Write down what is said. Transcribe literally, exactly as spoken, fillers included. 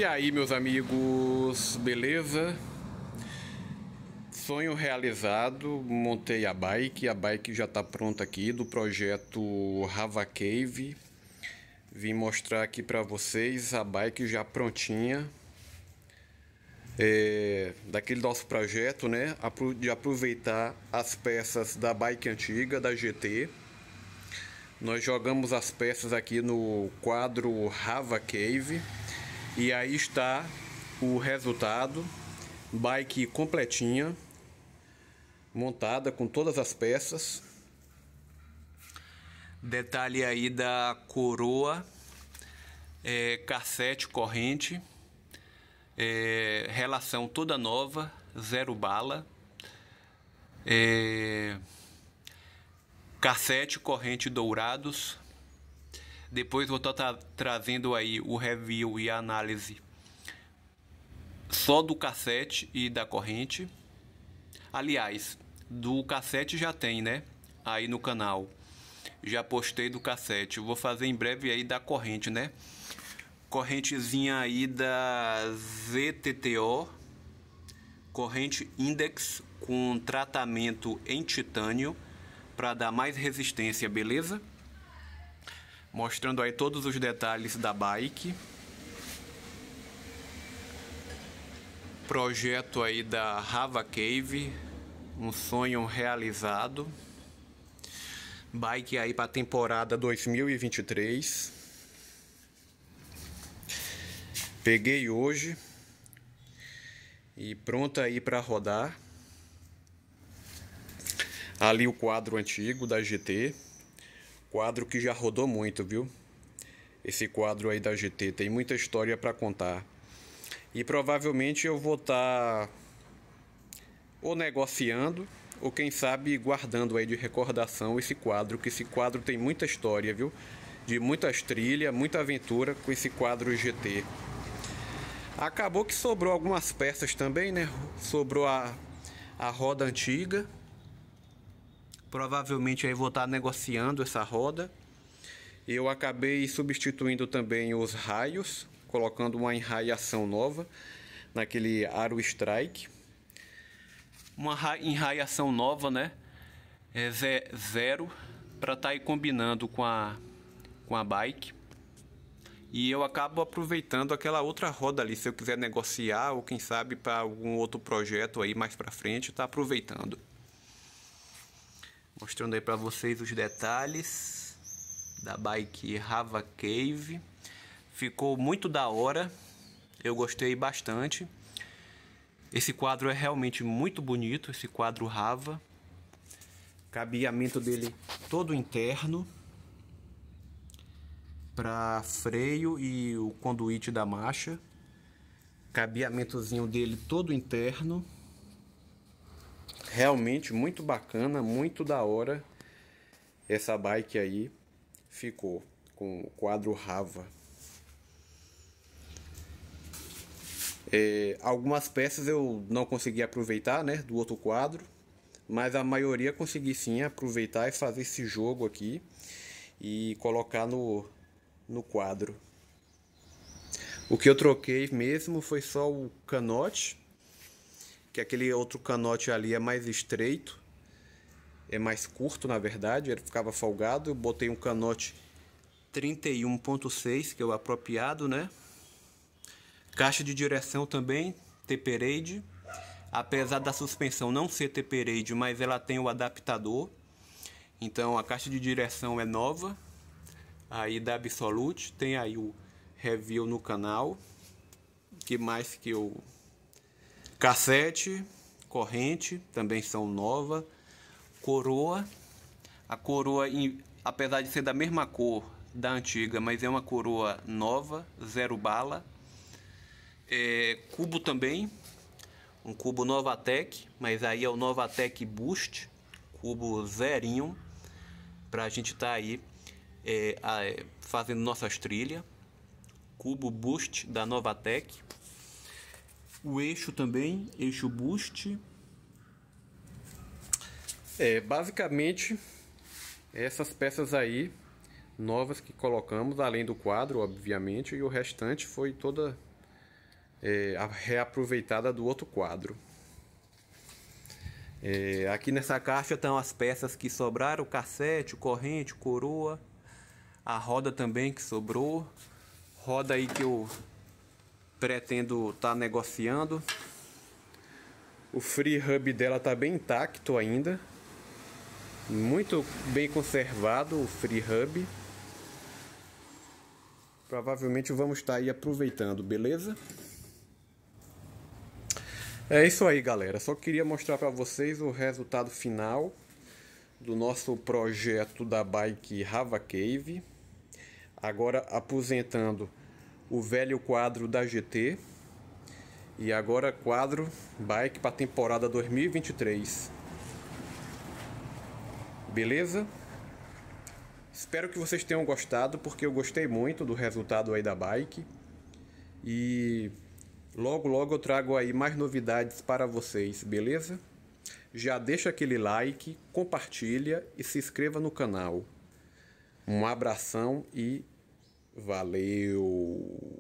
aí, meus amigos, beleza? Sonho realizado, montei a bike, a bike já está pronta aqui do projeto Rava Cave. Vim mostrar aqui para vocês a bike já prontinha, é, daquele nosso projeto, né? De aproveitar as peças da bike antiga, da G T. Nós jogamos as peças aqui no quadro Rava Cave e aí está o resultado. Bike completinha, montada com todas as peças. Detalhe aí da coroa, é, cassete corrente, é, relação toda nova, zero bala, é, cassete corrente dourados. Depois vou estar tra trazendo aí o review e a análise só do cassete e da corrente. Aliás, do cassete já tem, né? Aí no canal. Já postei do cassete. Eu vou fazer em breve aí da corrente, né? Correntezinha aí da Z T T O. Corrente Index com tratamento em titânio para dar mais resistência, beleza? Mostrando aí todos os detalhes da bike. Projeto aí da Rava Cave, um sonho realizado. Bike aí para a temporada dois mil e vinte e três. Peguei hoje e pronta aí para rodar. Ali o quadro antigo da G T, quadro que já rodou muito, viu? Esse quadro aí da G T tem muita história para contar. E provavelmente eu vou estar ou negociando ou quem sabe guardando aí de recordação esse quadro, que esse quadro tem muita história, viu? De muitas trilhas, muita aventura com esse quadro G T. Acabou que sobrou algumas peças também, né? Sobrou a, a roda antiga. Provavelmente aí vou estar negociando essa roda. Eu acabei substituindo também os raios, colocando uma enraiação nova naquele aro strike. Uma enraiação nova, né? É zero, para estar aí combinando com a, com a bike. E eu acabo aproveitando aquela outra roda ali, se eu quiser negociar ou quem sabe para algum outro projeto aí mais para frente, tá aproveitando. Mostrando aí para vocês os detalhes da bike Rava Cave. Ficou muito da hora, eu gostei bastante. Esse quadro é realmente muito bonito, esse quadro Rava. Cabeamento dele todo interno, para freio e o conduíte da marcha. Cabeamentozinho dele todo interno. Realmente muito bacana, muito da hora. Essa bike aí ficou com o quadro Rava. É, algumas peças eu não consegui aproveitar, né, do outro quadro, mas a maioria consegui sim aproveitar e fazer esse jogo aqui e colocar no, no quadro. O que eu troquei mesmo foi só o canote, que aquele outro canote ali é mais estreito, é mais curto na verdade, ele ficava folgado. Eu botei um canote trinta e um ponto seis, que é o apropriado, né? Caixa de direção também, Taperade. Apesar da suspensão não ser Taperade, mas ela tem o adaptador. Então a caixa de direção é nova. Aí da Absolute. Tem aí o review no canal. Que mais que o cassete, corrente, também são nova. Coroa. A coroa, apesar de ser da mesma cor da antiga, mas é uma coroa nova, zero bala. É, cubo também, um cubo Novatec, mas aí é o Novatec Boost, cubo zerinho, para a gente estar tá aí é, é, fazendo nossas trilhas. Cubo Boost da Novatec. O eixo também, eixo Boost. É, basicamente essas peças aí novas que colocamos, além do quadro, obviamente, e o restante foi toda é, reaproveitada do outro quadro. É, aqui nessa caixa estão as peças que sobraram, o cassete, o corrente, o coroa, a roda também que sobrou, roda aí que eu pretendo estar tá negociando. O free hub dela tá bem intacto ainda, muito bem conservado o free hub. Provavelmente vamos estar tá aí aproveitando, beleza? É isso aí, galera. Só queria mostrar para vocês o resultado final do nosso projeto da bike Rava Cave. Agora aposentando o velho quadro da G T. E agora quadro bike para a temporada dois mil e vinte e três. Beleza? Espero que vocês tenham gostado, porque eu gostei muito do resultado aí da bike. E logo logo eu trago aí mais novidades para vocês, beleza? Já deixa aquele like, compartilha e se inscreva no canal. Um abração e valeu!